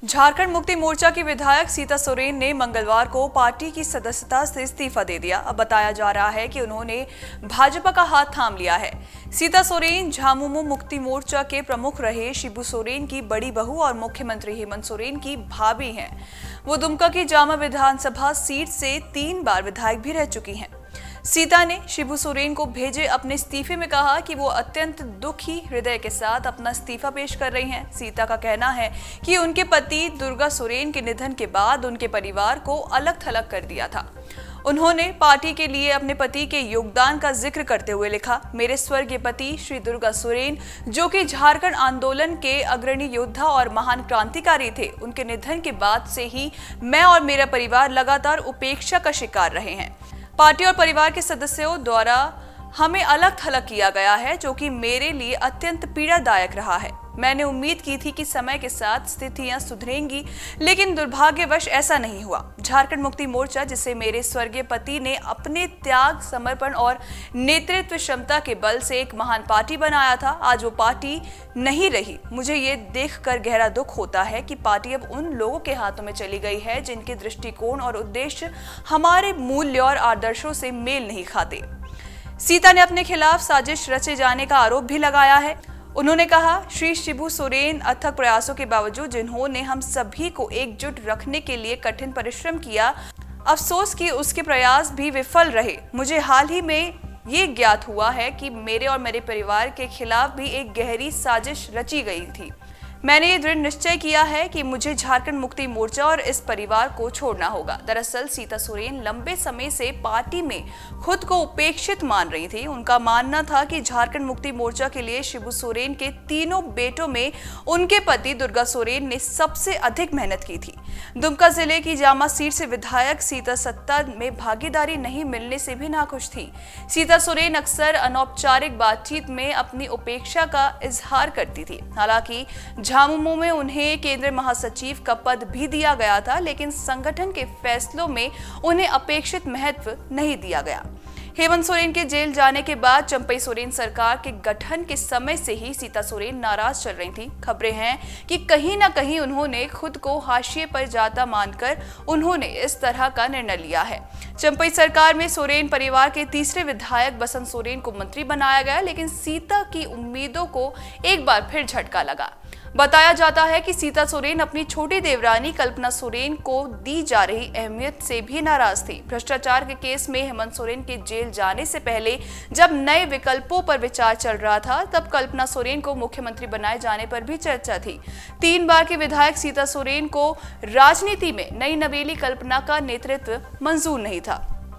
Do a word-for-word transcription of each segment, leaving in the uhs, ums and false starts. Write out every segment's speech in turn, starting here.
झारखंड मुक्ति मोर्चा की विधायक सीता सोरेन ने मंगलवार को पार्टी की सदस्यता से इस्तीफा दे दिया। अब बताया जा रहा है कि उन्होंने भाजपा का हाथ थाम लिया है। सीता सोरेन झामुमो मुक्ति मोर्चा के प्रमुख रहे शिबू सोरेन की बड़ी बहू और मुख्यमंत्री हेमंत सोरेन की भाभी हैं। वो दुमका की जामा विधानसभा सीट से तीन बार विधायक भी रह चुकी हैं। सीता ने शिबू सोरेन को भेजे अपने इस्तीफे में कहा कि वो अत्यंत दुखी हृदय के साथ अपना इस्तीफा पेश कर रही हैं। सीता का कहना है कि उनके पति दुर्गा सोरेन के निधन के बाद उनके परिवार को अलग थलग कर दिया था। उन्होंने पार्टी के लिए अपने पति के योगदान का जिक्र करते हुए लिखा, मेरे स्वर्गीय पति श्री दुर्गा सोरेन, जो कि झारखंड आंदोलन के अग्रणी योद्धा और महान क्रांतिकारी थे, उनके निधन के बाद से ही मैं और मेरा परिवार लगातार उपेक्षा का शिकार रहे हैं। पार्टी और परिवार के सदस्यों द्वारा हमें अलग थलग किया गया है, जो कि मेरे लिए अत्यंत पीड़ादायक रहा है। मैंने उम्मीद की थी कि समय के साथ स्थितियां सुधरेंगी, लेकिन दुर्भाग्यवश ऐसा नहीं हुआ। झारखंड मुक्ति मोर्चा, जिसे मेरे स्वर्गीय पति ने अपने त्याग, समर्पण और नेतृत्व क्षमता के बल से एक महान पार्टी बनाया था, आज वो पार्टी नहीं रही। मुझे ये देखकर गहरा दुख होता है कि पार्टी अब उन लोगों के हाथों में चली गई है जिनके दृष्टिकोण और उद्देश्य हमारे मूल्य और आदर्शों से मेल नहीं खाते। सीता ने अपने खिलाफ साजिश रचे जाने का आरोप भी लगाया है। उन्होंने कहा, श्री शिबू सोरेन अथक प्रयासों के बावजूद, जिन्होंने हम सभी को एकजुट रखने के लिए कठिन परिश्रम किया, अफसोस कि उसके प्रयास भी विफल रहे। मुझे हाल ही में ये ज्ञात हुआ है कि मेरे और मेरे परिवार के खिलाफ भी एक गहरी साजिश रची गई थी। मैंने ये दृढ़ निश्चय किया है कि मुझे झारखंड मुक्ति मोर्चा और इस परिवार को छोड़ना होगा। दरअसल सीता सोरेन लंबे समय से पार्टी में खुद को उपेक्षित मान रही थी। उनका मानना था कि झारखंड मुक्ति मोर्चा के लिए शिबू सोरेन के तीनों बेटों में उनके पति दुर्गा सोरेन ने सबसे अधिक मेहनत की थी। दुमका जिले की जामा सीट से विधायक सीता सत्ता में भागीदारी नहीं मिलने से भी नाखुश थी। सीता सोरेन अक्सर अनौपचारिक बातचीत में अपनी उपेक्षा का इजहार करती थी। हालांकि झामुमो में उन्हें केंद्रीय महासचिव का पद भी दिया गया था, लेकिन संगठन के फैसलों में उन्हें अपेक्षित महत्व नहीं दिया गया। हेमंत सोरेन के जेल जाने के बाद चंपई सोरेन सरकार के गठन के समय से ही सीता सोरेन नाराज चल रही थी। खबरें हैं कि कहीं ना कहीं उन्होंने खुद को हाशिए पर जाता मानकर उन्होंने इस तरह का निर्णय लिया है। चंपई सरकार में सोरेन परिवार के तीसरे विधायक बसंत सोरेन को मंत्री बनाया गया, लेकिन सीता की उम्मीदों को एक बार फिर झटका लगा। बताया जाता है कि सीता सोरेन अपनी छोटी देवरानी कल्पना सोरेन को दी जा रही अहमियत से भी नाराज थी। भ्रष्टाचार के केस में हेमंत सोरेन के जेल जाने से पहले जब नए विकल्पों पर विचार चल रहा था, तब कल्पना सोरेन को मुख्यमंत्री बनाए जाने पर भी चर्चा थी। तीन बार की विधायक सीता सोरेन को राजनीति में नई नवेली कल्पना का नेतृत्व मंजूर नहीं था।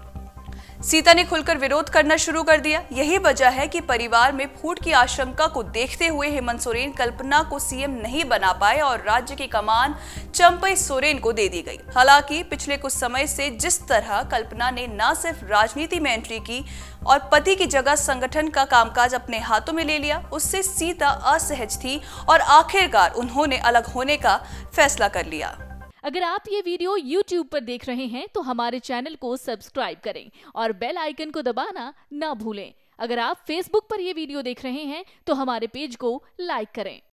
सीता ने खुलकर विरोध करना शुरू कर दिया। यही वजह है कि परिवार में फूट की आशंका को देखते हुए हेमंत सोरेन कल्पना को सीएम नहीं बना पाए और राज्य की कमान चंपई सोरेन को दे दी गई। हालांकि पिछले कुछ समय से जिस तरह कल्पना ने न सिर्फ राजनीति में एंट्री की और पति की जगह संगठन का कामकाज अपने हाथों में ले लिया, उससे सीता असहज थी और आखिरकार उन्होंने अलग होने का फैसला कर लिया। अगर आप ये वीडियो यूट्यूब पर देख रहे हैं तो हमारे चैनल को सब्सक्राइब करें और बेल आइकन को दबाना ना भूलें। अगर आप फेसबुक पर ये वीडियो देख रहे हैं तो हमारे पेज को लाइक करें।